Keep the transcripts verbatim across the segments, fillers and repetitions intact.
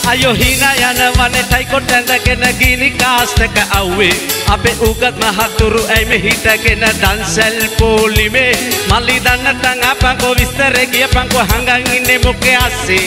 අයෝ hina යනවනේ ටයිකොට් ඇඳගෙන ගිනි කාස්ටක අව්වේ අපේ උගත් මහතුරු ඇයි මේ හිටගෙන දන්සල් පොලිමේ මල්ලි දන්න තන් අපංකෝ විස්තරේ කියපංකෝ හංගන් ඉන්නේ මොකේ අස්සේ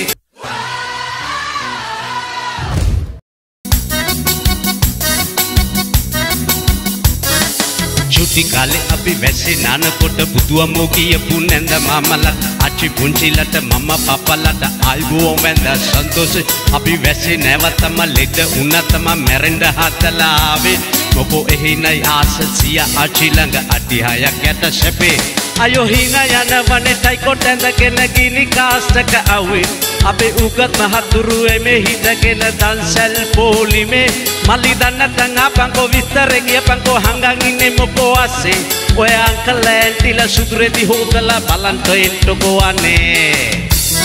චුටි කාලේ අපි වැස්සේ නානකොට බුදුවමෝ කියපු නැන්ද මාමලට අච්චි පුංචිලට මම පපලට ආයිබෝ වැන්ද සන්තෝෂ අපි වැස්සේ නැවතම ලෙඩ උනතම මැරෙන්න හදලා ආවේ මොකෝ එහිනයි ආස සිය අච්චි ළඟ අඩි හයක් යට සැපේ අයෝ hina යනවනේ ටයිකොට් ඇඳගෙන ගිනි කාස්ටක අව්වේ අපේ උගත් මහතුරු එමේ හිටගෙන දන්සල් පොලිමේ මල්ලි දන්න තන් අපංකෝ විස්තරේ කියපංකෝ හංගන් ඉන්නේ මොකෝ අස්සේ ඔය අංකල් ඇන්ටිලා සුදුරේදී හොදලා බලන්ට එන්නකෝ අනේ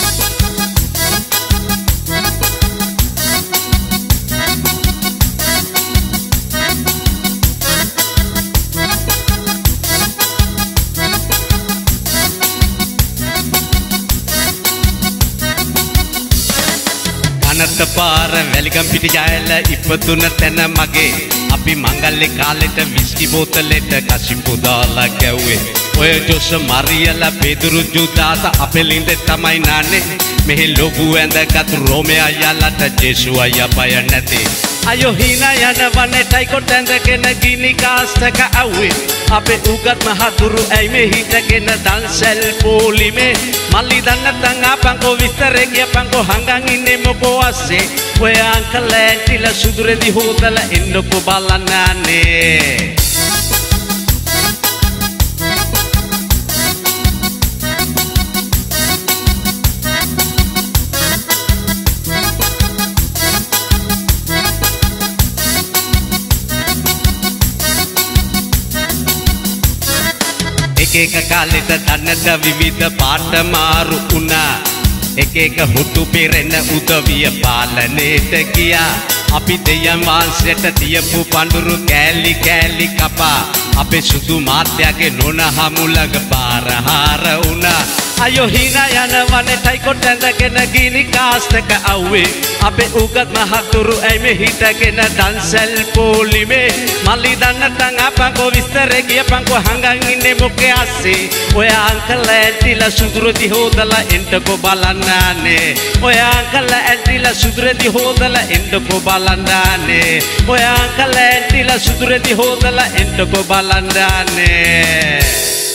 අනත පාර වැලිගම් පිටි ජයල ඉපදුන තැන මගේ අපි මංගල්ලේ කාලෙට විස්කි බෝතලෙට කසිප්පු දාලා ගැව්වේ ඔය ජොස් මරියලා පෙදුරු ජුදාස අපෙලින්ද තමයි නාන්නේ මෙහි ලොකු ඇඳගත් රෝමයා යලට ජේසු අයියා බය නැති අයෝ hina යනවනේ ටයිකොට් ඇඳගෙන ගිනි කාස්ටක අව්වේ අපේ උගත් මහතුරු ඇයි මේ හිටගෙන දන්සල් පොලිමේ මල්ලි දන්න තන් අපංකෝ විස්තරේ කියපංකෝ හංගන් ඉන්නේ මොකෝ අස්සේ ඔය අංකල් ඇන්ටිලා සුදුරේදී හොදලා එන්නකෝ බලන්න අනේ එක එක කාලෙට දන්නද විවිධ පාට මාරු වුණා එක එක හුටු පෙරෙන උදවිය පාලනයට ගියා අපි දෙයයන් වහන්සේට තියපු පඳුරු කෑලි කෑලි කපා අපේ සුදු මාත්‍යාගේ නොන හමුලඟ පාරහාර වුණා අයෝ hina යනවනේ ටයිකොට් ඇඳගෙන ගිනි කාස්ටක අව්වේ අපේ උගත් මහතුරු ඇයි මේ හිටගෙන දන්සල් පොලිමේ මල්ලි දන්න තන් අපංකෝ විස්තරේ කියපංකෝ හංගන් ඉන්නේ මොකේ අස්සේ ඔය අංකල් ඇන්ටිලා සුදුරේදී හොදලා එන්නකෝ බලන්න අනේ ඔය අංකල් ඇන්ටිලා සුදුරේදී හොදලා එන්නකෝ බලන්න අනේ ඔය අංකල් ඇන්ටිලා සුදුරේදී හොදලා එන්නකෝ බලන්න අනේ